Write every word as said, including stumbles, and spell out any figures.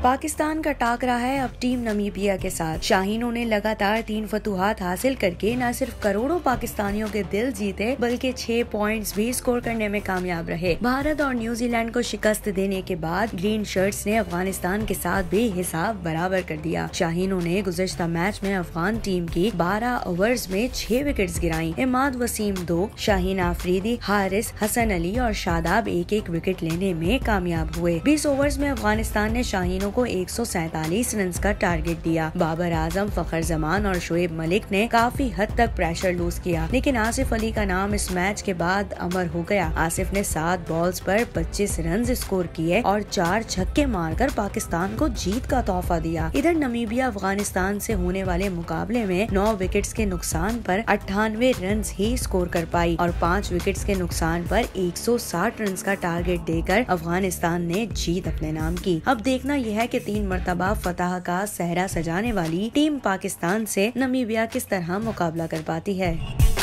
पाकिस्तान का टाकरा है अब टीम नमीबिया के साथ। शाहीनों ने लगातार तीन फतुहात हासिल करके न सिर्फ करोड़ों पाकिस्तानियों के दिल जीते बल्कि छह पॉइंट्स भी स्कोर करने में कामयाब रहे। भारत और न्यूजीलैंड को शिकस्त देने के बाद ग्रीन शर्ट्स ने अफगानिस्तान के साथ भी हिसाब बराबर कर दिया। शाहीनों ने गुज़श्ता मैच में अफगान टीम की बारह ओवर्स में छह विकेट्स गिराई। इमाद वसीम दो, शाहीन आफरीदी, हारिस, हसन अली और शादाब एक एक विकेट लेने में कामयाब हुए। बीस ओवर्स में अफगानिस्तान ने शाहीनों को एक सौ सैतालीस रन का टारगेट दिया। बाबर आजम, फखर जमान और शोएब मलिक ने काफी हद तक प्रेशर लूज किया, लेकिन आसिफ अली का नाम इस मैच के बाद अमर हो गया। आसिफ ने सात बॉल्स पर पच्चीस रन स्कोर किए और चार छक्के मारकर पाकिस्तान को जीत का तोहफा दिया। इधर नमीबिया अफगानिस्तान से होने वाले मुकाबले में नौ विकेट्स के नुकसान पर अट्ठानवे रन ही स्कोर कर पाई और पाँच विकेट्स के नुकसान पर एक सौ साठ रन का टारगेट देकर अफगानिस्तान ने जीत अपने नाम की। अब देखना यह है कि तीन मर्तबा फतह का सहरा सजाने वाली टीम पाकिस्तान से नमीबिया किस तरह मुकाबला कर पाती है।